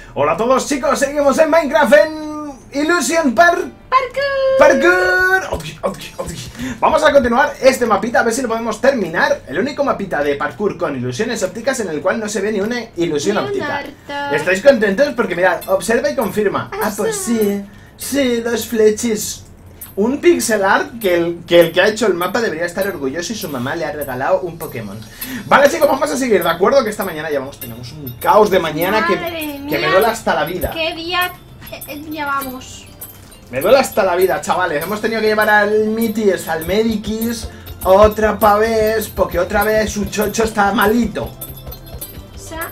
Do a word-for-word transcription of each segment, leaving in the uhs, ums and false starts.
Hola a todos, chicos, seguimos en Minecraft en Illusion Par... Parkour. Parkour. Vamos a continuar este mapita, a ver si lo podemos terminar. El único mapita de parkour con ilusiones ópticas en el cual no se ve ni una ilusión óptica. ¿Estáis contentos? Porque mirad, observa y confirma. Ah, pues sí, sí, dos flechis. Un pixel art que el, que el que ha hecho el mapa debería estar orgulloso y su mamá le ha regalado un Pokémon. Vale, chicos, vamos a seguir, ¿de acuerdo? Que esta mañana ya vamos, tenemos un caos de mañana que, que me duele hasta la vida. ¿Qué día llevamos? Me duele hasta la vida, chavales. Hemos tenido que llevar al Mitis, al Medikis, otra vez, porque otra vez su chocho está malito. ¿Sa?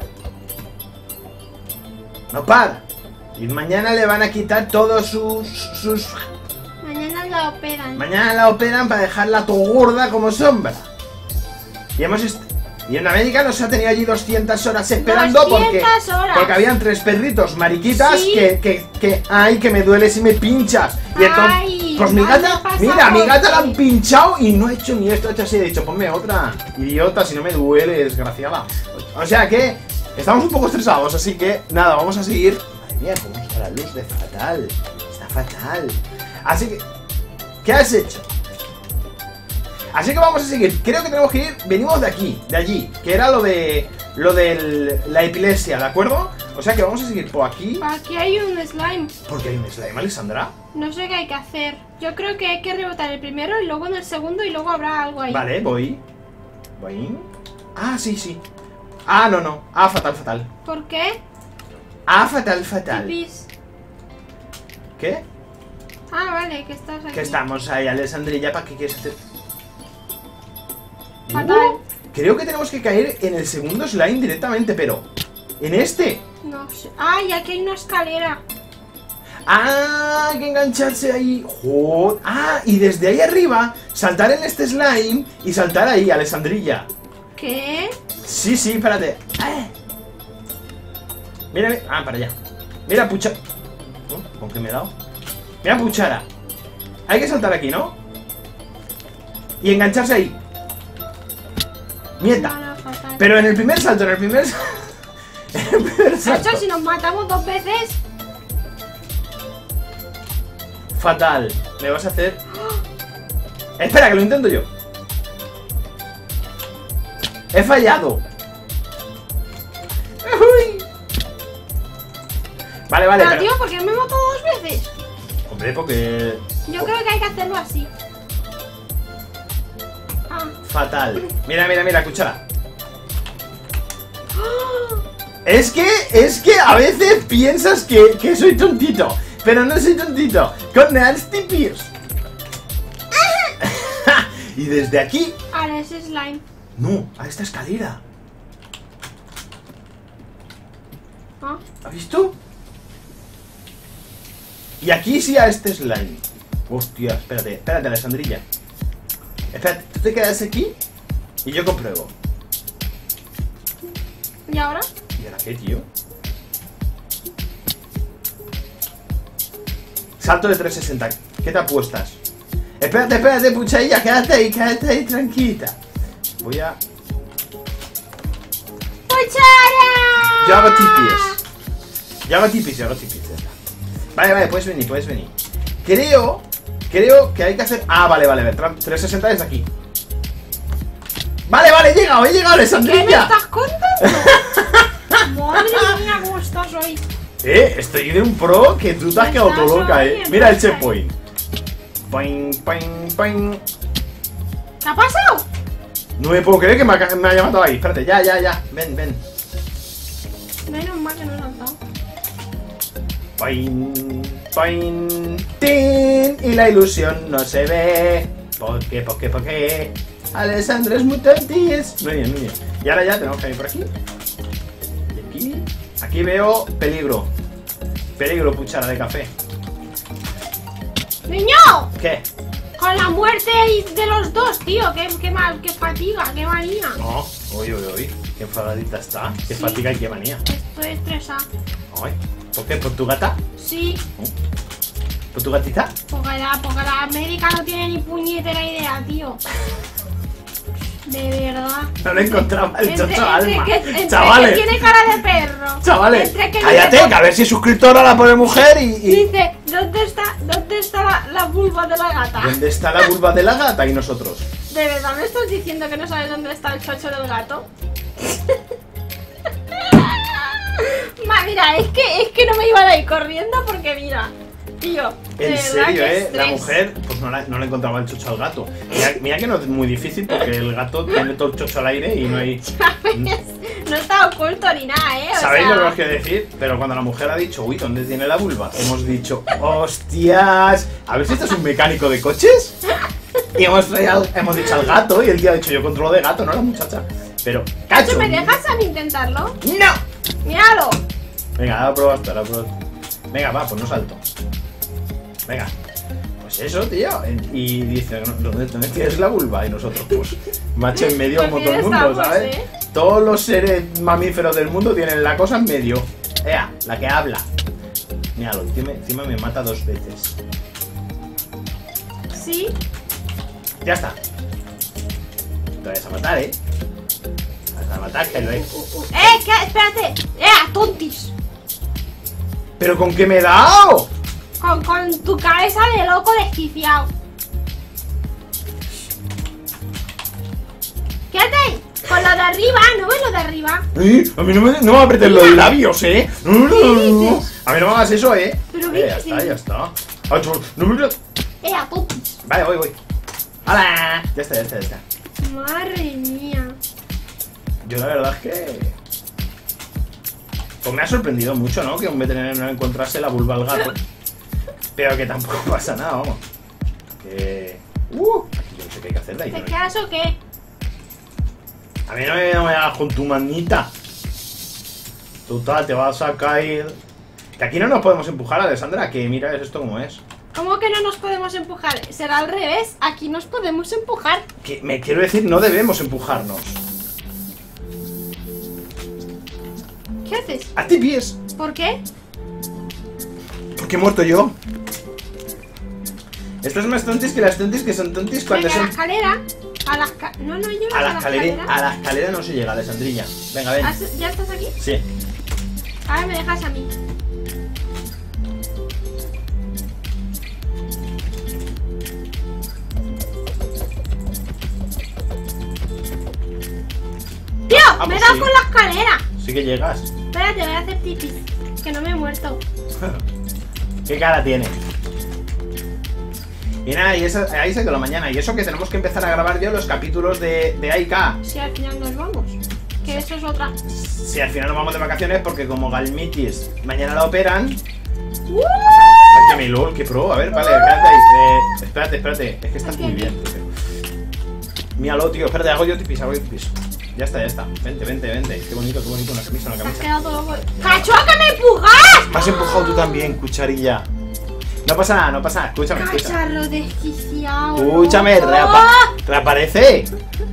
No para. Y mañana le van a quitar todos sus... sus... Mañana la operan. Mañana la operan para dejarla todo gorda como sombra. Y hemos... Est... Y una médica nos ha tenido allí doscientas horas esperando porque, horas. porque habían tres perritos mariquitas ¿Sí? que, que, que, ay, que me duele si me pinchas. Y entonces, ay, pues mi gata, mira, mi gata la han ti. pinchado y no he hecho ni esto, he hecho así, he dicho, ponme otra, idiota, si no me duele, desgraciada. O sea que, estamos un poco estresados, así que, nada, vamos a seguir. Madre mía, cómo está la luz de fatal, está fatal. Así que, ¿qué has hecho? Así que vamos a seguir, creo que tenemos que ir, venimos de aquí, de allí, que era lo de, lo de la epilepsia, ¿de acuerdo? O sea que vamos a seguir por aquí. Aquí hay un slime. ¿Por qué hay un slime, Alessandra? No sé qué hay que hacer. Yo creo que hay que rebotar el primero y luego en el segundo y luego habrá algo ahí. Vale, voy. Voy. Ah, sí, sí. Ah, no, no. Ah, fatal, fatal. ¿Por qué? Ah, fatal, fatal. Pipis. ¿Qué? Ah, vale, que estás aquí. Que estamos ahí, Alessandrilla, ¿para qué quieres hacer? Fatal. Uh, creo que tenemos que caer en el segundo slime directamente, pero... ¿En este? No sé. Ah, y aquí hay una escalera. Ah, hay que engancharse ahí. Joder. Ah, y desde ahí arriba saltar en este slime y saltar ahí, Alessandrilla. ¿Qué? Sí, sí, espérate. Ah. Mira, mira. Ah, para allá. Mira, pucha... Oh, ¿con qué me he dado? Mira, puchara. Hay que saltar aquí, ¿no? Y engancharse ahí. Nieta. No, no, fatal. Pero en el primer salto, en el primer... en el primer salto. Hacho, si nos matamos dos veces. Fatal. Me vas a hacer... Espera, que lo intento yo. He fallado. Uy. Vale, vale. Pero, pero... tío, ¿por qué me he matado dos veces? Hombre, porque... Yo creo que hay que hacerlo así. Ah. Fatal. Mira, mira, mira, cuchara. Es que, es que a veces piensas que, que soy tontito, pero no soy tontito. Con Nasty Pierce. Y desde aquí... Ahora ese slime. No, a esta escalera. ¿Ah? ¿Has visto? Y aquí sí a este slime. Hostia, espérate, espérate, Alessandrilla. Espérate, tú te quedas aquí y yo compruebo. ¿Y ahora? ¿Y ahora qué, tío? Salto de trescientos sesenta. ¿Qué te apuestas? Espérate, espérate, puchadilla, quédate ahí, quédate ahí, tranquilita. Voy a... ¡Puchara! Yo hago tipis. Yo hago tipis, yo hago tipis. Vale, vale, puedes venir, puedes venir. Creo... Creo que hay que hacer... Ah, vale, vale, vale. trescientos sesenta desde aquí. Vale, vale, he llegado, he llegado, Alessandrilla. ¿Qué me estás contando? Madre mía, cómo estás hoy. Eh, estoy de un pro que tú te has quedado todo loca, eh. Mira el checkpoint. Poing, poing, poing. ¿Qué ha pasado? No me puedo creer que me, ha, me haya matado ahí. Espérate, ya, ya, ya. Ven, ven. Menos mal que no he saltado. Poing, poing, tin. Y la ilusión no se ve. ¿Por qué, por qué, por qué? Alessandro es muy tontis. Muy bien, muy bien. Y ahora ya tenemos que ir por aquí. Y aquí. Aquí veo peligro. Peligro, cuchara de café. ¡Niño! ¿Qué? Con la muerte de los dos, tío. Qué, qué mal, qué fatiga, qué manía. No, uy, uy, uy. Qué enfadadita está. Qué Sí. fatiga y qué manía. Estoy estresada. Ay, ¿por qué? ¿Por tu gata? Sí, ¿Por tu gatita? porque la, porque la médica no tiene ni puñetera idea, tío. De verdad. No le encontraba el Entre- chocho entre alma. que- entre Chavales. que tiene cara de perro. Chavales, Entre que cállate, dice- que a ver si es suscriptora la pobre mujer y... y- Dice, ¿dónde está, dónde está la, la vulva de la gata? ¿Dónde está la vulva de la gata y nosotros? ¿De verdad me estás diciendo que no sabes dónde está el chocho del gato? Ma, mira, es que, es que no me iba de ahí corriendo porque mira, tío, de En verdad serio, que eh, estrés. la mujer pues no, la- no le encontraba el chocho al gato. Mira, mira que no es muy difícil porque el gato tiene todo el chocho al aire y no hay... ¿Sabes? No está oculto ni nada, eh. O ¿Sabéis sea, lo que os quiero decir? Pero cuando la mujer ha dicho, uy, ¿dónde tiene la vulva? Hemos dicho, hostias, a ver si esto es un mecánico de coches. Y hemos, traído al- hemos dicho al gato y el tío ha dicho, yo controlo de gato, no la muchacha. Pero, Cacho, cacho. ¿me dejas a mí intentarlo? ¡No! ¡Míralo! Venga, ahora prueba esto, ahora prueba esto. Venga, va, pues no salto. Venga. Pues eso, tío. Y dice, ¿dónde, dónde tienes la vulva? Y nosotros, pues, macho en medio Pues como bien todo el mundo, estamos, ¿sabes? ¿eh? Todos los seres mamíferos del mundo tienen la cosa en medio. Ea, la que habla. Míralo, encima, encima me mata dos veces. Sí. Ya está. Te vayas a matar, ¿eh? Te vas a matar, que lo he... Uh, uh, ¡Eh! ¿Qué? Espérate. ¡Eh! ¡Tontis! ¿Pero con qué me he dado? Con, con tu cabeza de loco desquiciado. Quédate ahí. Con lo de arriba, ¿no ves lo de arriba? ¿Eh? A mí no me, no me apretes los labios, ¿eh? No, no, ¿Qué no. dices? A mí no me hagas eso, ¿eh? Pero Eh, ¿qué ya dices? está, ya está. Ay, chaval, no me... ¡Eh! ¡A tontis! Vale, voy, voy. ¡Hala! Ya está, ya está, ya está. Madre mía. Yo la verdad es que... Pues me ha sorprendido mucho, ¿no? Que un veterinario no encontrase la vulva al gato. Pero que tampoco pasa nada, vamos. Que... Uh, aquí yo no sé qué hay que hacer de ahí. ¿Te ¿no? quedas o qué? A mí no me, no me hagas con tu manita. Total, te vas a caer. Que aquí no nos podemos empujar, Alessandra. Que mira esto como es. ¿Cómo que no nos podemos empujar? Será al revés. Aquí nos podemos empujar. Que me quiero decir, no debemos empujarnos. ¿Qué haces? A ti pies. ¿Por qué? Porque he muerto yo. Esto es más tontis que las tontis que son tontis cuando Venga, a la son. escalera. A la escalera. No, no, yo no A la escalera, a la escalera no se llega, Alessandrilla. Venga, ven. ¿Has- ¿Ya estás aquí? Sí. Ahora me dejas a mí. ¡Tío! Ah, ¡Me he pues dado sí. con la escalera! Sí que llegas. Espérate, voy a hacer pipis. Que no me he muerto. ¿Qué cara tiene? Y nada, y esa, ahí se quedó la mañana. Y eso que tenemos que empezar a grabar yo los capítulos de, de A I K. Si al final nos vamos. Que eso es otra. Si al final nos vamos de vacaciones, porque como Galmitis mañana la operan. ¡Uh! Ay, que mi lol, que pro. A ver, vale, espérate ahí. Eh, espérate, espérate. Es que estás Ok, muy ok. bien, tío. Míralo, tío. Espérate, hago yo tipis, hago yo tipis. Ya está, ya está. Vente, vente, vente. Qué bonito, qué bonito. Una camisa, una Te has camisa. quedado todo loco. ¡Cachoa, que me empujas! Me has empujado tú también, cucharilla. No pasa nada, no pasa nada. Escúchame, escúchame. Cacharro desquiciado. Escúchame, loco. reapa reaparece.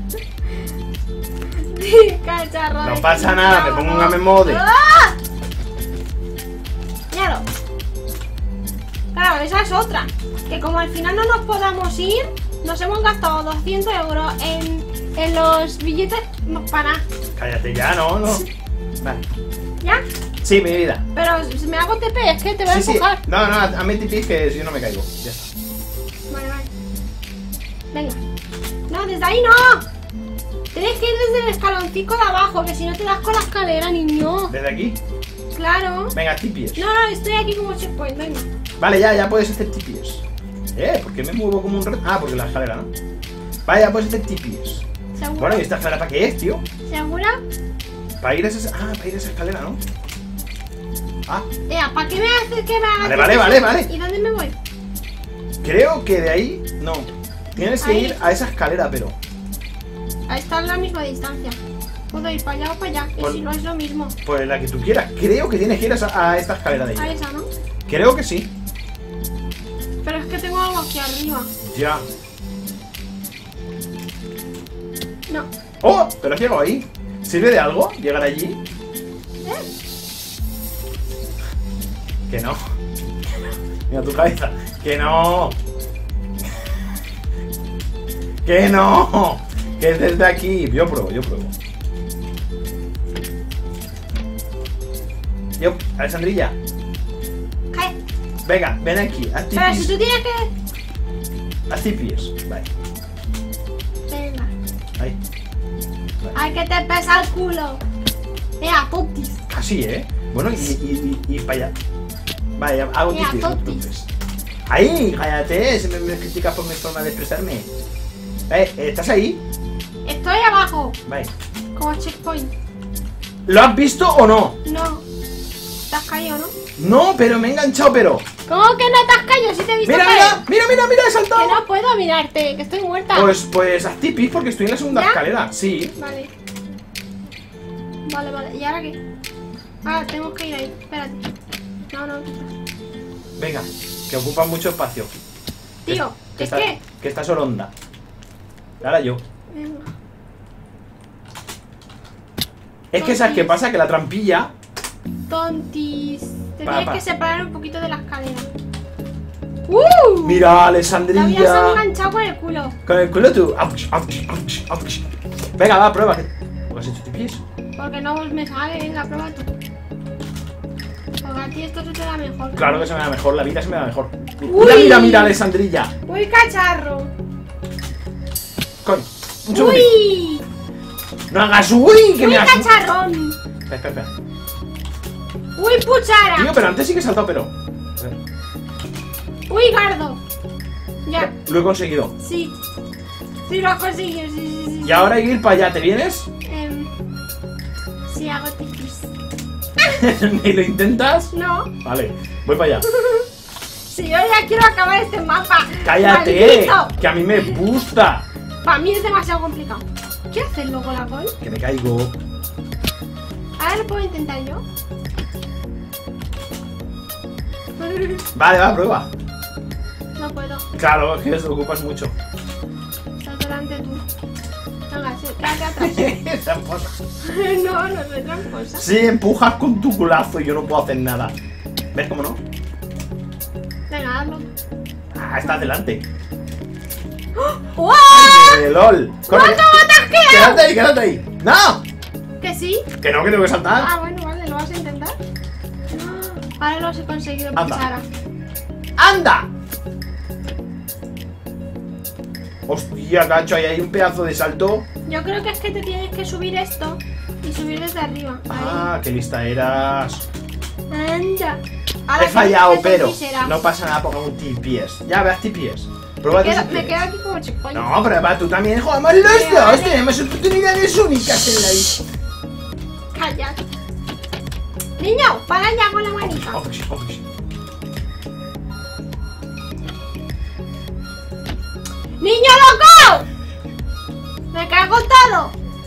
Cacharro No pasa nada, me pongo un game mode. ¡Ah! Míralo. Claro, esa es otra. Que como al final no nos podamos ir, nos hemos gastado doscientos euros en, en los billetes para... Cállate ya, no, no. Vale. ¿Ya? Sí, mi vida. Pero si me hago T P, es que te voy a Sí, sí. empujar. No, no, a mí tipis que si yo no me caigo. Ya está. Vale, vale. Venga. No, desde ahí no. Tienes que ir desde el escaloncito de abajo, que si no te das con la escalera, niño. Desde aquí. Claro. Venga, tipis. No, no, estoy aquí como checkpoint, venga. Vale, ya, ya puedes hacer tipis. Eh, ¿por qué me muevo como un red? Ah, porque la escalera, ¿no? Vale, ya puedes hacer tipis. ¿Segura? Bueno, ¿y esta escalera para qué es, tío? ¿Segura? Para ir a esa... Ah, para ir a esa escalera, ¿no? Ah, Ea, ¿para qué me haces que me hagas? Vale, vale, vale, vale. ¿Y dónde me voy? creo que de ahí... No. Tienes que Ahí. ir a esa escalera, pero... Ahí está en la misma distancia. Puedo ir para allá o para allá, y Pues- si no es lo mismo. Pues la que tú quieras. Creo que tienes que ir a, esa- a esta escalera de A ahí. esa, ¿no? Creo que sí. Pero es que tengo algo aquí arriba. Ya. No. ¡Oh! Pero has llegado ahí. ¿Sirve de algo llegar allí? ¿Eh? Que no. Mira tu cabeza. Que no. Que no. Que es desde aquí. Yo pruebo, yo pruebo. Yo, Alessandrilla. ¿Qué? Venga, ven aquí. Haz Pero si tipis. tú tienes que... Haz tipis. Vale. Venga. Ahí. Ay, que te pesa el culo. Mira, putis. Así, ¿eh? Bueno, y, y, y, y para allá. Vale, hago Mira, tipis. No te totis. preocupes. Ahí, cállate. Se me, me criticas por mi forma de expresarme. Eh, ¿estás ahí? Estoy abajo. Vale. Como checkpoint. ¿Lo has visto o no? No. Te has caído, ¿no? No, pero me he enganchado, pero. ¿Cómo que no te has caído? Si te he visto Mira, caer. mira, mira, mira, mira, he saltado. Que no puedo mirarte, que estoy muerta. Pues, pues haz tipis porque estoy en la segunda ¿Ya? escalera. Sí. Vale. Vale, vale. ¿Y ahora qué? Ah, tengo que ir ahí. Espérate. No, no. Venga, que ocupa mucho espacio. Tío, que es está, que... que está Soronda. Ahora yo. Venga. Es que ¿sabes qué pasa? Que la trampilla. Tontis. Te Pa, tienes pa. que separar un poquito de la escala. ¡Uh! Mira, Te habías Alessandrilla. enganchado con el culo. Con el culo tú. Ouch, ouch, ouch, ouch. Venga, va, prueba. ¿Por qué has hecho tipis? Porque no me sale. Venga, prueba tú. Porque a ti esto se te da mejor. Claro que se me da mejor, la vida se me da mejor. Uy. Mira, mira, mira, Alessandrilla. ¡Uy, cacharro! Coño, un segundo. ¡Uy! No hagas uy, que ¡Uy, me has. cacharrón! Espera, espera, espera. ¡Uy, puchara! Tío, pero antes sí que he saltado, pero. ¡Uy, gardo! Ya, Lo he conseguido. sí. Sí, lo has conseguido, sí, sí, sí. Y ahora hay que ir para allá, ¿te vienes? Em, sí, hago tipis. ¿Ni lo intentas? No. Vale, voy para allá. Si yo ya quiero acabar este mapa. ¡Cállate! Que a mí me gusta. Para mí es demasiado complicado. ¿Qué haces luego la gol? Que me caigo. Ahora lo puedo intentar yo. Vale, va, prueba. No puedo. Claro, es que te ocupas mucho. Estás delante tú. Venga, sí, quédate atrás. Tramposa. No, no soy tramposa. Sí, empujas con tu culazo y yo no puedo hacer nada. ¿Ves cómo no? Venga, hazlo. Ah, estás delante. ¡Wow! ¡Eh, LOL! ¡Corre! ¿Cuánto te has quedado? ¡Quédate ahí, quédate ahí! ¡No! ¿Que sí? Que no, que tengo que saltar. Ah, bueno, vale, ¿lo vas a intentar? Ahora lo he conseguido, Anda. Puchara. ¡Anda! Hostia, cacho, ahí hay un pedazo de salto. Yo creo que es que te tienes que subir esto y subir desde arriba. Ah, qué lista eras. Ahí. Anda. Ahora He fallado, que pero será. no pasa nada, ponga un tipies. Ya, veas tipies. Me Pruébate quedo, si me quieres. quedo aquí como checkpoint. No, pero va, tú también jugamos los Vale, dos. vale. Tenemos oportunidades únicas en la vida. Cállate. Niño, para allá con la manita. Oh, sí, oh, sí. ¡Niño loco! ¡Me cago en todo!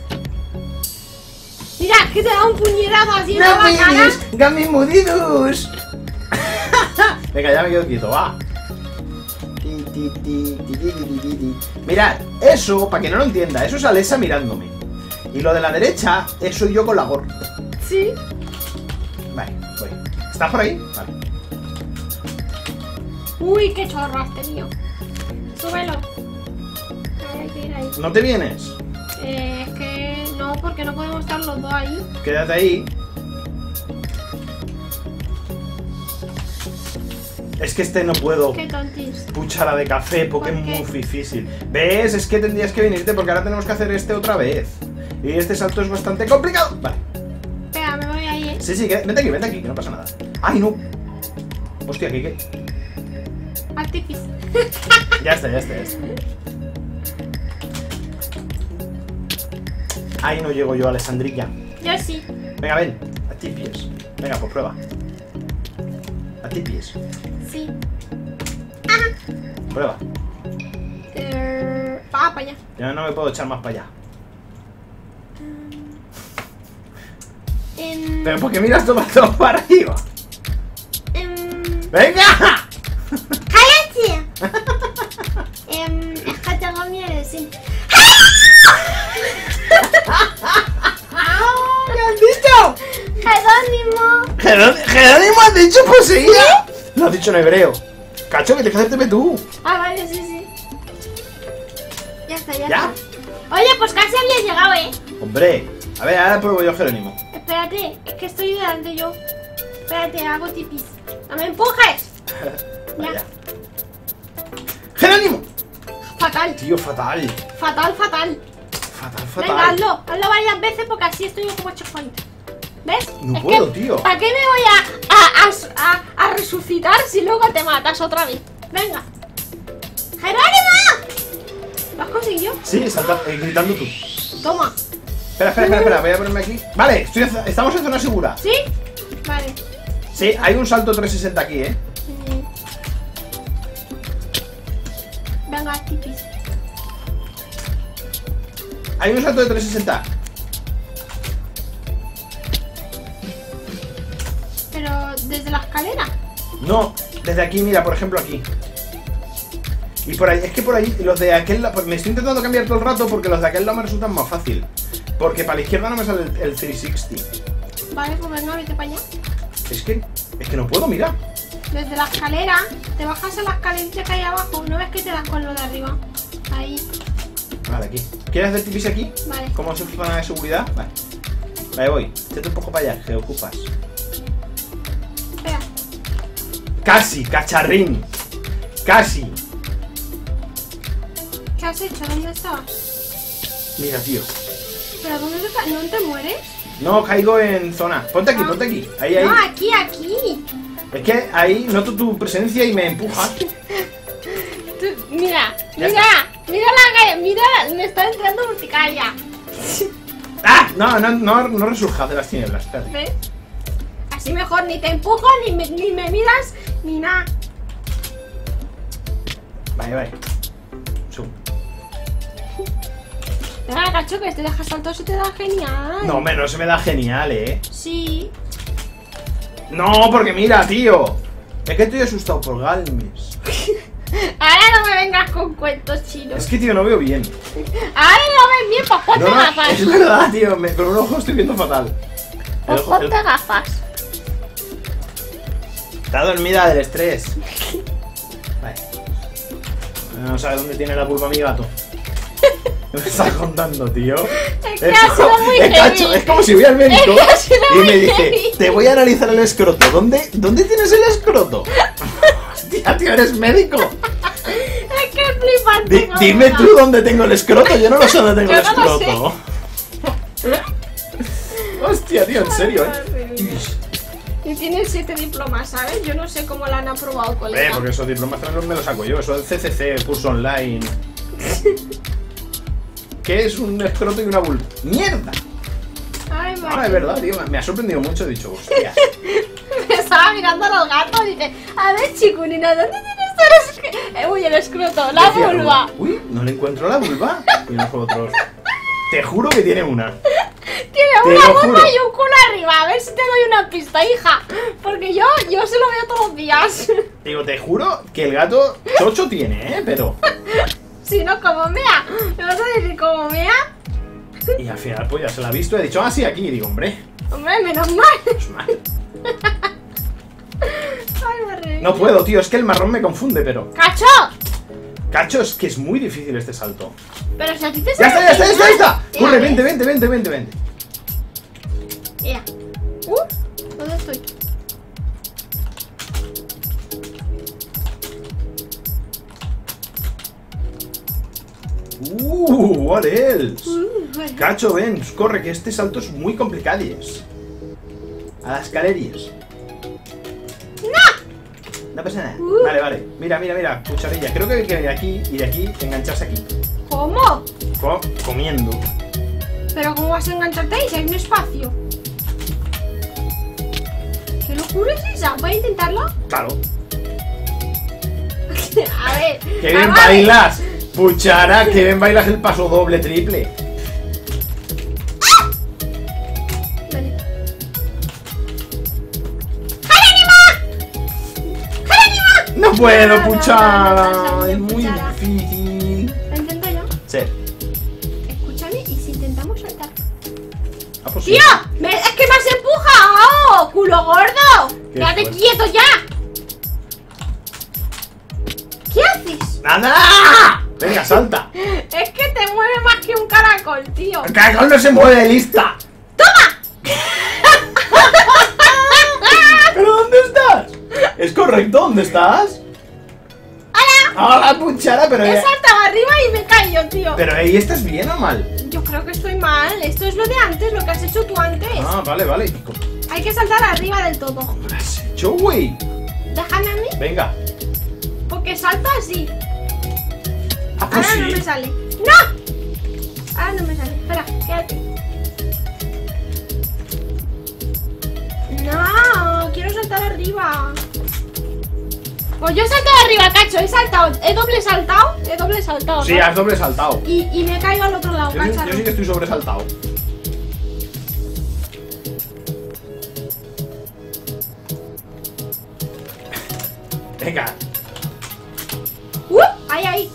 Mira, que te da un puñetazo así en ¡No la cara. puedes! ¡Gami mudidos! Venga, ya me quedo quieto, va. Ti, ti, ti, ti, ti, ti, ti, ti. Mirad, eso, para que no lo entienda, eso es Alessa mirándome. Y lo de la derecha, eso soy yo con la gorra. Sí. Vale, voy. ¿Estás por ahí? Vale. Uy, qué chorro has tenido. Súbelo. Ahí hay que ir ahí. ¿No te vienes? Eh, es que no, porque no podemos estar los dos ahí. Quédate ahí. Es que este no puedo. Qué tontis. Cuchara de café porque ¿Por es qué? muy difícil. ¿Ves? Es que tendrías que venirte porque ahora tenemos que hacer este otra vez. Y este salto es bastante complicado. Vale. Espera, me voy ahí, eh. Sí, sí, que- vente aquí, vente aquí, que no pasa nada. ¡Ay, no! Hostia, que qué. Artifice. Ya está, ya está, ya está. Ahí no llego yo, Alessandrilla. Yo sí. Venga, ven. A ti pies. Venga, pues prueba. A ti pies. Sí. Prueba. Eh, ah, para allá. Ya no me puedo echar más para allá. Em, Pero ¿por qué miras todo, todo para arriba? em, ¡Venga! ¡Cállate! Em, es que tengo miedo, sí. ¿Qué has dicho? Jerónimo. Jerónimo, Jerónimo has dicho poseída. Lo has dicho en hebreo. Cacho, que te hacerte tú. Ah, vale, sí, sí. Ya está, ya, ¿Ya? está. Oye, pues casi había llegado, ¿eh? Hombre, a ver, ahora pruebo yo Jerónimo. Espérate, es que estoy delante yo. Espérate, hago tipis. ¡No me empujes! Vaya. ¡Jerónimo! Fatal. Tío, fatal. Fatal, fatal. Fatal, fatal. Venga, hazlo. Hazlo varias veces porque así estoy yo como checkpoint. ¿Ves? No es puedo, que, tío. ¿Para qué me voy a, a, a, a, a resucitar si luego te matas otra vez? Venga. ¡Jerónimo! ¿Lo has conseguido? Sí, salta, eh, gritando tú. Toma. Espera, espera, espera, espera, voy a ponerme aquí. Vale, estoy en- estamos en zona segura. ¿Sí? Vale. Sí, hay un salto trescientos sesenta aquí, ¿eh? Mm. Venga, tipis. Hay un salto de trescientos sesenta. Pero desde la escalera. No, desde aquí, mira, por ejemplo, aquí. Y por ahí, es que por ahí, los de aquel lado, me estoy intentando cambiar todo el rato porque los de aquel lado me resultan más fácil. Porque para la izquierda no me sale el, el trescientos sesenta. Vale, pues venga, vete para allá. Es que, es que no puedo, mira. Desde la escalera, te bajas a la escalerita que hay abajo. ¿No ves que te das con lo de arriba? Ahí. Vale, aquí. ¿Quieres hacer tipis aquí? Vale. ¿Cómo es zona de seguridad? Vale. Vale, voy. Échate un poco para allá, que ocupas. Espera. Casi, cacharrín. Casi. ¿Qué has hecho? ¿Dónde estabas? Mira, tío. ¿Pero dónde te ca- ¿No te mueres? No, caigo en zona. Ponte aquí, ponte aquí. Ahí, ahí. No, aquí, aquí. Es que ahí noto tu presencia y me empujas. Tú- mira, Ya mira, mira la calle, mira, me está entrando urticaria. ¡Ah! No, no, no, no resurjas de las tinieblas. Espérate. ¿Ves? Así mejor, ni te empujo, ni me, ni me miras, ni nada. Vale, vale. Sub. Venga, cacho, que te dejas salto, se te da genial. No, hombre, no se me da genial, ¿eh? Sí. No, porque mira, tío. Es que estoy asustado por Galmes. Ahora no me vengas con cuentos chinos. Es que, tío, no veo bien. Ahora no ves bien, pues ponte No, no, gafas. es verdad, tío. Me, con un ojo estoy viendo fatal. El Pues ojo- el- ponte gafas. Está dormida del estrés. Vale. No sabe dónde tiene la pulpa mi gato. ¿Qué me estás contando, tío? Es que ha sido muy es, cacho, heavy. es como si voy al médico Es que ha sido y muy me dice, heavy. te voy a analizar el escroto. ¿Dónde, ¿dónde tienes el escroto? Hostia, tío, eres médico. Es que es flipante. Di- como dime va. tú dónde tengo el escroto. Yo no lo sé dónde tengo Yo el no lo escroto. Hostia, tío, en serio, eh. Y tiene siete diplomas, ¿sabes? Yo no sé cómo la han aprobado, Eh, colega. porque esos diplomas también me los saco yo. Eso es C C C, curso online. ¿Qué es un escroto y una vulva? ¡Mierda! Ay, Ah, madre. es verdad, tío. Me ha sorprendido mucho. He dicho, hostia. Me estaba mirando a los gatos y dice, a ver, chikunina, ¿dónde tienes el escroto? Eh, uy, el escroto, la Decía, vulva. Uy, no le encuentro la vulva. Y nosotros. Te juro que tiene una. Tiene Te una lo vulva juro. y un culo arriba. A ver si te doy una pista, hija. Porque yo, yo se lo veo todos los días. Digo, te juro que el gato chocho tiene, ¿eh? Pero. Si no, como mea. ¿Me vas a decir como mea? Y al final, pues ya se la ha visto. He dicho, ah, sí, aquí. Y digo, hombre, Hombre, menos mal. pues mal. Ay, me reí. No puedo, tío. Es que el marrón me confunde, pero. ¡Cacho! Cacho, es que es muy difícil este salto. Pero si a ti te ¡Ya está, ya está, ya está! Ya está! Mira, ¡Corre, ¿ves? vente, vente, vente, vente, vente! Mira. Uh, ¿dónde estoy? ¡Uh! What else? Uh, vale. Cacho, ven, corre, que este salto es muy complicado. A las escaleras. ¡No! No pasa nada. Uh. Vale, vale. Mira, mira, mira. Cucharilla. Creo que hay que venir aquí y de aquí engancharse aquí. ¿Cómo? Co- comiendo. ¿Pero cómo vas a engancharte ahí si hay un espacio? ¿Qué locura es esa? ¿Voy a intentarlo? Claro. A ver. ¡Qué bien vamos a ver. bailas! Puchara, que bien bailas el paso doble, triple. Vale. No puedo, No, no, no, puchara. no, no, Es muy puchara. difícil. ¿Lo intento yo? Sí. Escúchame, ¿y si intentamos saltar? Ah, pues sí. ¡Tío! Me- ¡Es que me has empujado! ¡Culo gordo! Qué ¡Quédate fuerte. quieto ya! ¿Qué haces? ¡Nada! Venga, salta. Es que te mueve más que un carro caracol, tío. El caracol no se mueve, lista. ¡Toma! ¿Pero dónde estás? ¿Es correcto? ¿Dónde estás? ¡Hola! ¡Hola, puchara! Pero... He saltado arriba y me cayó, tío. Pero ahí estás bien o mal. Yo creo que estoy mal. Esto es lo de antes, lo que has hecho tú antes. Ah, vale, vale. Hay que saltar arriba del todo. ¿Cómo lo has hecho, güey? Déjame a mí, Venga. porque salto así. Ah, pues Ahora no me sí. sale. ¡No! Ahora no me sale. Espera, quédate. No, quiero saltar arriba. Pues yo he saltado arriba, cacho. He saltado. He doble saltado. He doble saltado. Sí, ¿no? has doble saltado. Y, y me he caído al otro lado, Yo, sí- cacharro. yo sí que estoy sobresaltado. Venga. ¡Uh! Ahí, ahí.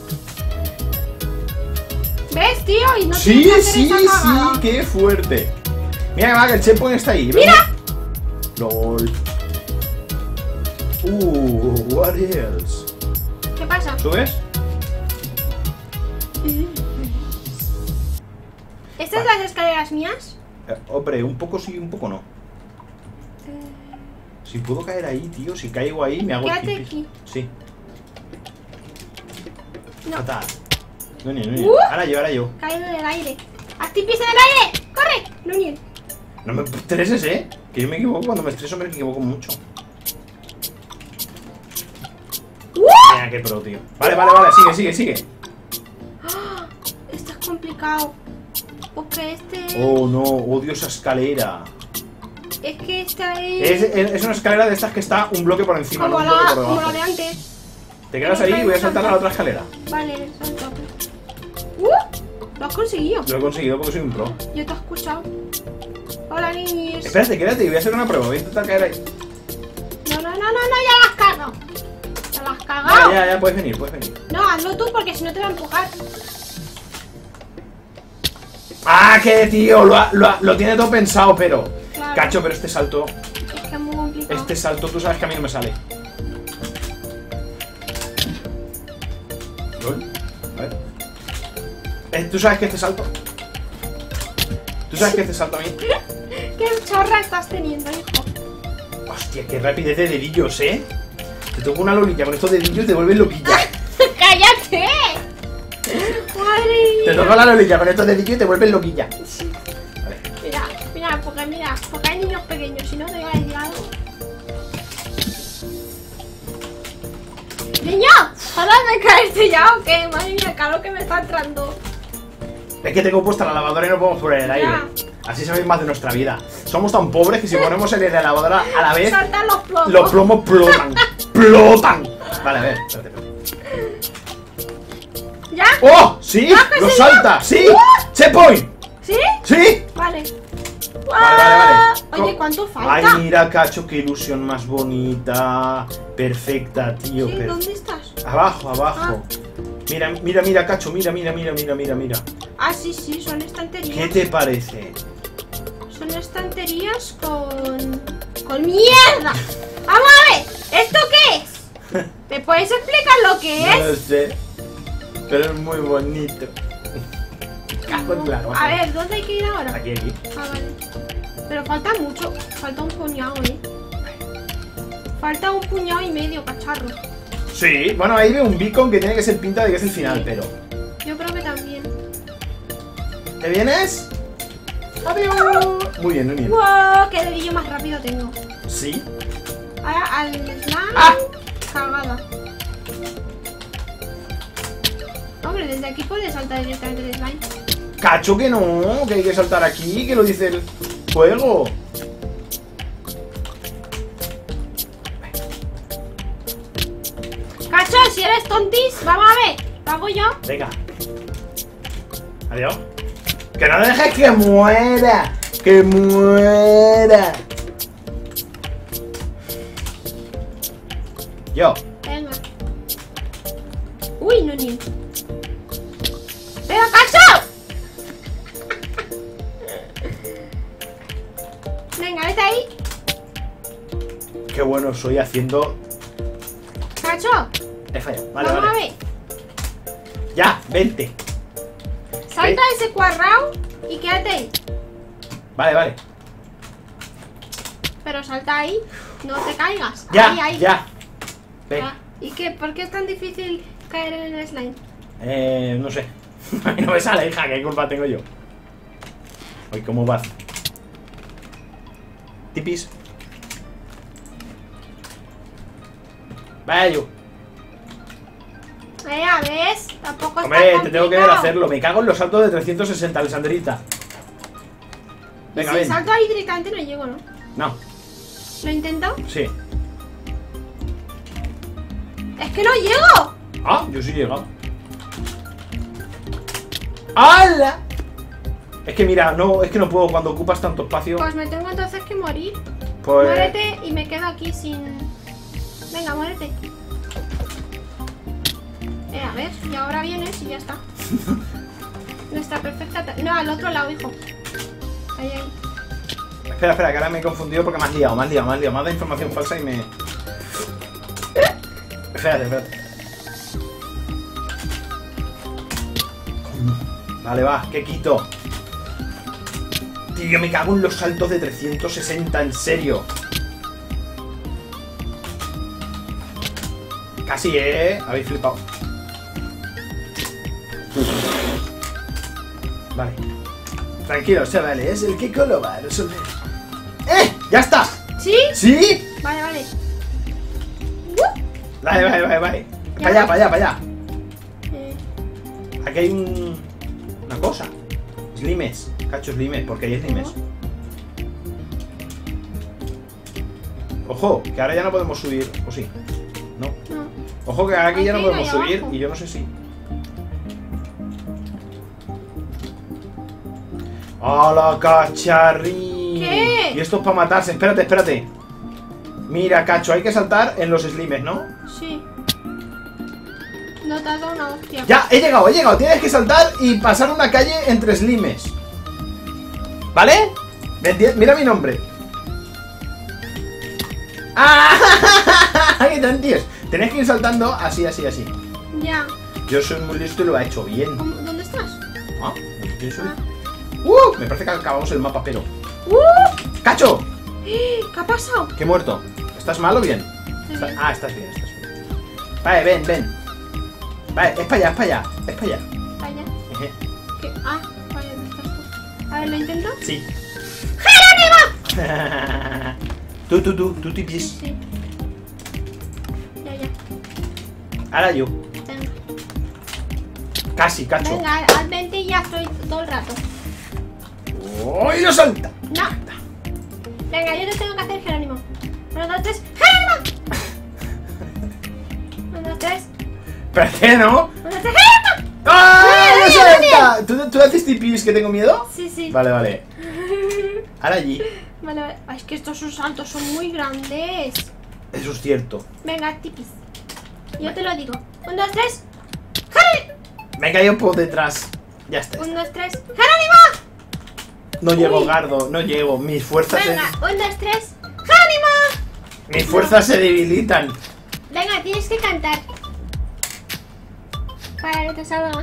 ¿Ves, tío? Y no Sí, tienes que hacer sí, esa sí, cagada. qué fuerte. Mira, va, que el checkpoint está ahí. ¡Mira! LOL. Uh, what else? ¿Qué pasa? ¿Subes? ¿Estas Vale. las escaleras mías? Eh, hombre, un poco sí, un poco no. Si puedo caer ahí, tío, si caigo ahí me hago el Quédate pipí. aquí. Sí. No. Fatal. No, ni, no, ni. Uh. Ahora yo, ahora yo. Caído en el aire. ¡Haz pipis en el aire! ¡Corre! Núñez. No me estreses, eh. Que yo me equivoco, cuando me estreso me equivoco mucho. ¡Uh! Mira, qué pro, tío. Vale, vale, vale, sigue, sigue, sigue. ¡Ah! Esto es complicado. Porque este... Oh, no, odio esa escalera. Es que esta es... Es, es- es una escalera de estas que está un bloque por encima, no como, un bloque la, por como debajo. la de antes. Te quedas ahí y voy a saltar a la otra escalera. Vale, salto. ¡Uh! Lo has conseguido. Lo he conseguido porque soy un pro. Yo te he escuchado. Hola, niños. Espérate, quédate, voy a hacer una prueba. Voy a intentar caer ahí. No, no, no, no, no, ya la has cagado. Ya la has Vale, cagado. ya, ya, puedes venir, puedes venir. No, hazlo tú porque si no te va a empujar. ¡Ah, qué tío! Lo, ha- lo, ha- lo tiene todo pensado, pero... Claro. Cacho, pero este salto... Es que es muy complicado. Este salto, tú sabes que a mí no me sale. ¿Lol? A ver. Eh, ¿Tú sabes que este salto? ¿Tú sabes que este salto a mí? ¿Qué chorra estás teniendo, hijo? Hostia, qué rapidez de dedillos, ¿eh? Te toco una lolilla con estos dedillos y te vuelves loquilla. ¡Cállate! Madre Te mía. toco la lolilla con estos dedillos y te vuelves loquilla. A ver. Mira, mira, porque mira, porque hay niños pequeños, si no te voy a decir algo. ¡Niño! ¿Paras de caerte ya o qué? Madre mía, calor que me está entrando. Es que tengo puesta la lavadora y no podemos poner el aire. Ya. Así sabéis más de nuestra vida. Somos tan pobres que si ponemos el de la lavadora a la vez, Saltan los plomos. los plomos plotan. ¡Plotan! Vale, a ver, espérate, espérate. ¿Ya? ¡Oh! ¡Sí! ¿Lo has ¡Lo conseguido? salta! ¡Sí! ¡Uh! ¡Checkpoint! ¿Sí? ¡Sí! Vale. Vale, vale, vale. Oye, Co- ¿cuánto falta? Ay, mira, Cacho, qué ilusión más bonita. Perfecta, tío. Sí, per- ¿dónde estás? Abajo, abajo. Mira, mira, mira, Cacho, mira, mira, mira, mira, mira, mira. Ah, sí, sí, son estanterías. ¿Qué te parece? Son estanterías con... ¡Con mierda! ¡Vamos a ver! ¿Esto qué es? ¿Me puedes explicar lo que No es? lo sé. Pero es muy bonito. Cago en claro. A ver, ¿dónde hay que ir ahora? Aquí, aquí. Ah, vale. Pero falta mucho. Falta un puñado, ¿eh? Falta un puñado y medio, cacharro. Sí, bueno, ahí veo un beacon que tiene que ser pinta de que es el final, Sí. pero... Yo creo que también. ¿Te vienes? Adiós. Muy bien, muy bien. ¡Wow! ¡Qué dedillo más rápido tengo! Sí. Ahora al slime. ¡Ah! Cagada. Hombre, desde aquí puedes saltar directamente el slime. Cacho, que no, que hay que saltar aquí, que lo dice el juego. ¡Cacho, si eres tontis! ¡Vamos a ver! ¿Lo hago yo? Venga. Adiós. Que no dejes que muera. Que muera. Yo. Venga. Uy, no ni. ¡Venga, Cacho! Venga, vete ahí. Qué bueno soy haciendo... Cacho, He fallado. Vale, vamos a vale. ver. Ya, vente. Salta ¿Qué? ese cuadrado y quédate ahí. Vale, vale. Pero salta ahí, no te caigas. Ya, ahí, ahí. ya. Ve. Ah, ¿y qué? ¿Por qué es tan difícil caer en el slime? Eh, no sé. A mí no me sale, hija, ¿qué culpa tengo yo? Oye, ¿cómo vas? Tipis. Vaya yo. Eh, ya ves, tampoco Hombre, está te tengo que ver hacerlo. Me cago en los saltos de trescientos sesenta, Alessandrita. Venga, si ven. salto ahí directamente no llego, ¿no? No, ¿Lo intento? sí. ¡Es que no llego! Ah, yo sí he llegado. ¡Hala! Es que mira, no, es que no puedo cuando ocupas tanto espacio. Pues me tengo entonces que morir. Pues... Muérete y me quedo aquí sin... Venga, muérete. Eh, a ver, y ahora vienes y ya está. Nuestra perfecta... No, al otro lado, hijo. Ahí, ahí. Espera, espera, que ahora me he confundido porque me has liado, me has liado, me has liado. Me has dado información falsa y me... Espérate, espérate. Vale, va, ¿qué quito? Tío, me cago en los saltos de trescientos sesenta, en serio. Casi, ¿eh? Habéis flipado. Vale. Tranquilo, chavales, el Kiko lo va a resolver. ¡Eh! ¡Ya está! ¿Sí? ¿Sí? Vale, vale. Vale, vale, vale, vale. Para allá, para allá, para allá. Eh, Aquí hay un... una cosa. Slimes. Cacho slimes, porque hay slimes. Ojo, que ahora ya no podemos subir. ¿O sí? No. no. Ojo, que aquí ya no Aquí, podemos ahí subir abajo. y yo no sé si... ¡Hola, cacharrín! ¿Qué? Y esto es para matarse. Espérate, espérate. Mira, cacho, hay que saltar en los slimes, ¿no? Sí. No te has dado una hostia. Ya, he llegado, he llegado. Tienes que saltar y pasar una calle entre slimes. ¿Vale? ¿Me entiendes? Mira mi nombre. ¡Ah! ¡Qué tontíos! Tenéis que ir saltando así, así, así. Ya. Yo soy muy listo y lo ha hecho bien. ¿Cómo- ¿Dónde estás? Ah, ¿quién soy? Ah. ¡Uh! Me parece que acabamos el mapa, pero... ¡Uh! ¡Cacho! ¿Qué ha pasado? Que he muerto. ¿Estás mal o bien? Sí, Está- sí. Ah, estás bien, estás bien. Vale, ven, ven. Vale, es para allá, es para allá. Es para allá. Vaya. Eje. ¿Qué? Ah, vaya, ¿dónde estás tú? A ver, ¿lo intento? Sí. ¡Jerónimo! Tú, tú, tú, tú Sí, tipis. sí. Ya, ya. Ahora yo. Venga. Casi, cacho. Venga, haz veinte y ya estoy todo el rato. ¡Uy, no salta! No. Venga, yo te tengo que hacer Jerónimo. Uno, dos, tres. ¡Jerónimo! Uno, dos, tres. ¿Pero qué no? Uno, dos, tres. ¡Jerónimo! ¡Ah! Mira, ¡No mira, salta! ¿Tú, ¿Tú haces tipis que tengo miedo? Sí, sí. Vale, vale. Ahora allí. Vale, vale. Ay, es que estos sus saltos son muy grandes. Eso es cierto. Venga, tipis. Yo te lo digo. Un, dos, tres. ¡Jerónimo! Me he caído por detrás. Ya está. Un, dos, tres. ¡Jerónimo! No llego, Uy. Gardo. No llego. Mis fuerzas se... Venga, un, dos, tres. ¡Jerónimo! Mis fuerzas se debilitan. Venga, tienes que cantar. Para que te salga.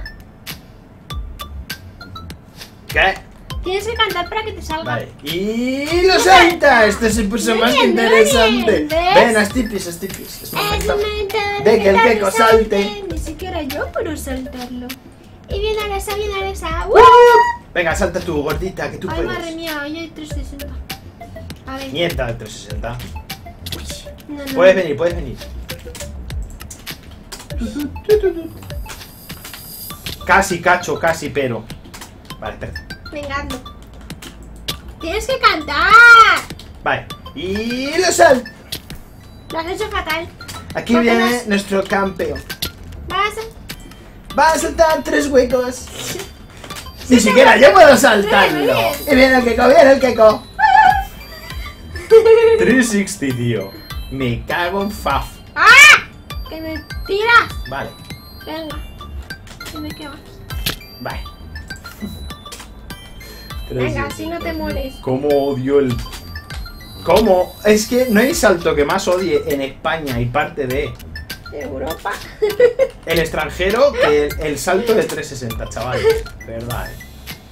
¿Qué? Tienes que cantar para que te salga. Vale. Y lo salta. Este se puso Muy más bien, muy interesante. bien, ¿ves? Ven, haz tipis, haz tipis. Es Es momento momento de que el que queco salte. Ni siquiera yo puedo saltarlo. Y viene Aresa, viene Aresa. ¡Uh! Venga, salta tú, gordita, que tú Ay, madre puedes. mía, hoy hay trescientos sesenta. A ver. Nieta del trescientos sesenta. No, no. Puedes venir, puedes venir. Casi, cacho, casi, pero. Vale, espera. Venga, ando. Tienes que cantar. Vale. Y lo salta. Lo has hecho fatal. Aquí ¿Por qué viene no has- nuestro campeón. Vas a... Va a saltar tres huecos. Sí, Ni te siquiera vas- yo puedo Muy saltarlo. bien. Y viene el queco, viene el queco. trescientos sesenta, tío. Me cago en faf. ¡Ah! ¡Que me tiras! Vale, Venga. ¿Qué me quedas? vale. Venga, así no te mueres. ¿Cómo odio el...? ¿Cómo? Es que no hay salto que más odie en España y parte de... Europa. El extranjero que el, el salto de trescientos sesenta, chaval. De verdad, eh.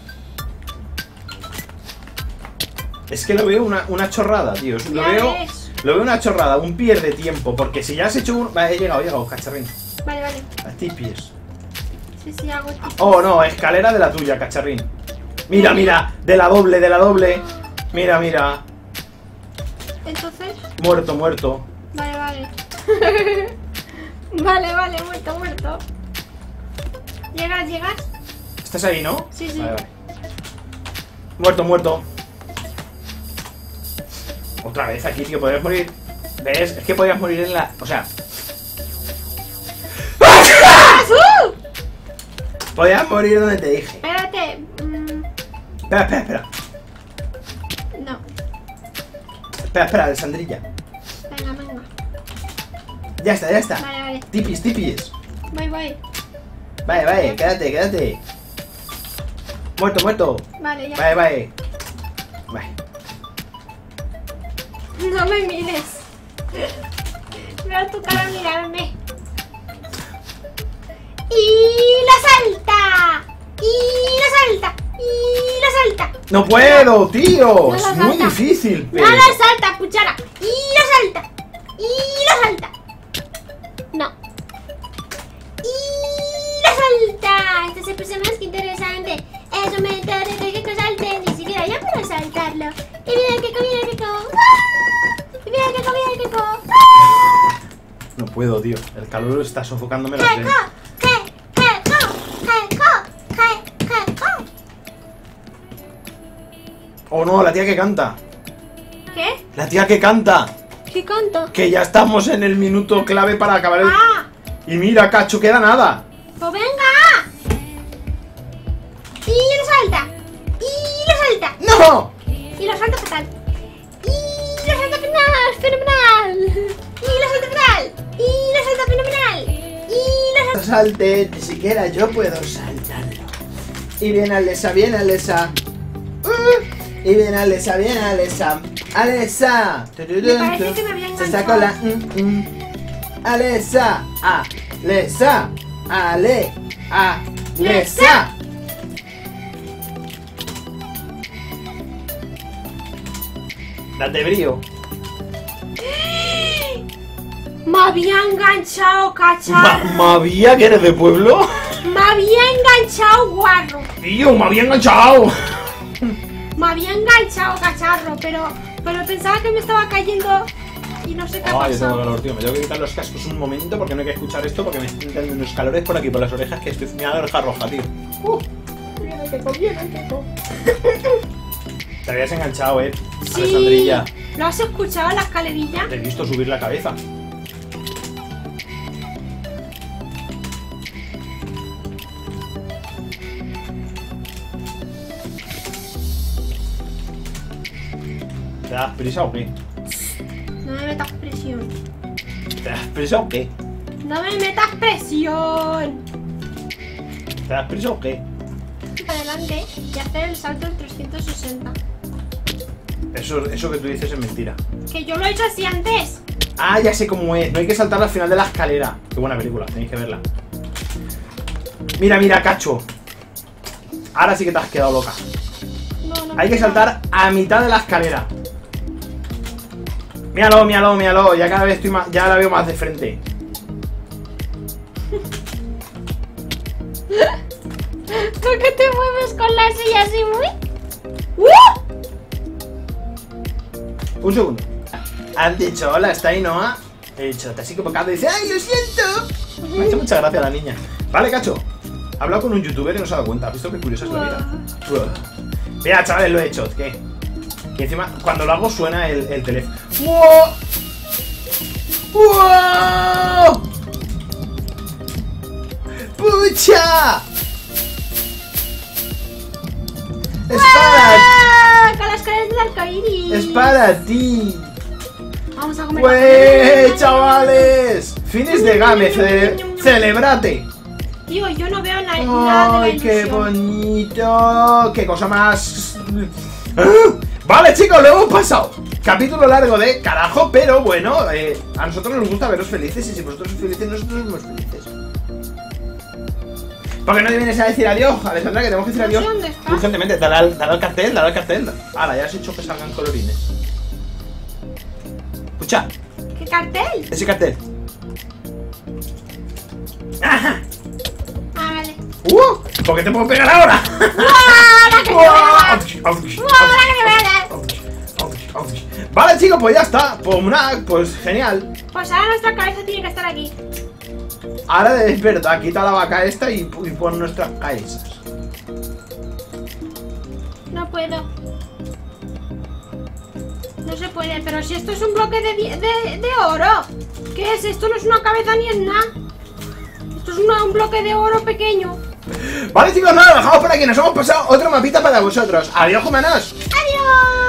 Es que lo veo una, una chorrada, tío. Lo Ya veo, ves. lo veo una chorrada, un pierde tiempo. Porque si ya has hecho un. Vale, he llegado, he llegado, cacharrín. Vale, vale. A ti pies. Sí, sí, hago tipo. Oh, no, escalera de la tuya, cacharrín. Mira, mira, de la doble, de la doble. Mira, mira. Entonces. Muerto, muerto. Vale, vale. Vale, vale, muerto, muerto. ¿Llegas, llegas? ¿Estás ahí, no? Sí, sí. Vale, vale. Muerto, muerto. Otra vez aquí, tío, podrías morir. ¿Ves? Es que podrías morir en la. O sea. ¡Uh! Podrías morir donde te dije. Espérate. mm, Espera, espera, espera. No. Espera, espera, Alessandrilla. Venga, venga. Ya está, ya está. Vale, vale. Tipis, tipis. Voy, voy. Vale, vale, quédate, quédate. Muerto, muerto. Vale, ya. Vale, vale. Vale. No me mires. Veo tu cara a mirarme. Y la salta. Y la salta. Y la salta. No puedo, tío. No es la muy salta. difícil. No pero- la salta, cuchara. Y la salta. Y la salta. No. Y la salta. Estas personas que interesante. Es un método de que salte. Ni siquiera yo puedo saltarlo. Y mira que comida que co. Y mira que comida que co. No puedo, tío. El calor está sofocándome las Que venas. co. Que. Que co. Que co. Que. Que co. Oh no, la tía que canta. ¿Qué? La tía que canta. ¿Qué canto? Que ya estamos en el minuto clave para acabar el. Ah. Y mira, cacho, queda nada. Pues venga. Y lo salta. Y lo salta. ¡No! Y lo salta fatal. Y lo salta fenomenal. Fenomenal. Y lo salta fatal. Y lo salta fenomenal. Y lo salta. Salte, ni siquiera yo puedo saltarlo. Y bien, Alesa, bien, Alesa. Uh, y bien, Alesa, bien, Alesa. Alesa. Me parece que me había Se sacó la. enganchado. mm, mm. Alesa. Alesa. Ale. Alesa. Date brío. Me había enganchado, Ma- cacharro. ¿Mavía que eres de pueblo? Me había enganchado, guarro. Tío, me había enganchado. Me había enganchado, cacharro. Pero, pero pensaba que me estaba cayendo. Y no sé qué ha Ay, yo tengo pasado. calor, tío. Me tengo que quitar los cascos un momento porque no hay que escuchar esto porque me están dando unos calores por aquí, por las orejas, que estoy me da la oreja roja, tío. Uh, viene que co, viene que co. Te habías enganchado, eh, Sí. Alessandrilla. ¿Lo has escuchado en la escalerilla? Te he visto subir la cabeza. ¿Te das prisa o qué? No me metas presión. ¿Te das prisa o qué? No me metas presión. ¿Te das prisa o qué? Adelante y hacer el salto del trescientos sesenta. Eso, eso que tú dices es mentira. Que yo lo he hecho así antes. Ah, ya sé cómo es. No hay que saltar al final de la escalera. Qué buena película, tenéis que verla. Mira, mira, cacho. Ahora sí que te has quedado loca. No, no Hay me que saltar a mitad de la escalera. Míralo, míralo, míralo. Ya cada vez estoy más, ya la veo más de frente. ¿Por qué te mueves con la silla así muy? ¡Uh! Un segundo. Han dicho, hola, está Ainhoa. He dicho, te has equivocado. Y dice, ay, lo siento. Me ha hecho mucha gracia la niña. Vale, cacho. He hablado con un youtuber y no se ha dado cuenta. ¿Has visto qué curiosa es la vida? Uah. Mira, chavales, lo he hecho. ¿Qué? Y encima, cuando lo hago, suena el, el teléfono. ¡Wow! ¡Wow! ¡Pucha! ¡Es para, ¡Ah! Con las caras del arcoíris. es para ti! Vamos a comer. ¡Wey, chavales! Fines de game, ce celebrate. Tío, yo no veo na nada de la ¡Ay, qué ilusión. bonito! ¡Qué cosa más! ¡Ah! Vale, chicos, lo hemos pasado. capítulo largo de carajo, pero bueno, eh, a nosotros nos gusta veros felices. Y si vosotros sois felices, nosotros somos felices. ¿Por qué no te vienes a decir adiós, Alessandra? Que tenemos que decir adiós. No sé dónde está. Urgentemente, dale al, dale al cartel, dale al cartel. Ahora, ya has hecho que salgan colorines. Escucha, ¿Qué cartel? ese cartel. ¡Ajá! Ah, vale. ¡Uh! ¿Por qué te puedo pegar ahora? ¡Ahora que te ¡Ahora veas! Vale, chicos, pues ya está. Pues nada, pues genial. Pues ahora nuestra cabeza tiene que estar aquí. Ahora es verdad, quita la vaca esta y, y pon nuestras cabezas. No puedo. No se puede, pero si esto es un bloque de, di- de, de oro. ¿Qué es? Esto no es una cabeza ni es nada. Esto es una- un bloque de oro pequeño. Vale, chicos, nada, lo dejamos por aquí. Nos hemos pasado otro mapita para vosotros. Adiós, humanos. ¡Adiós!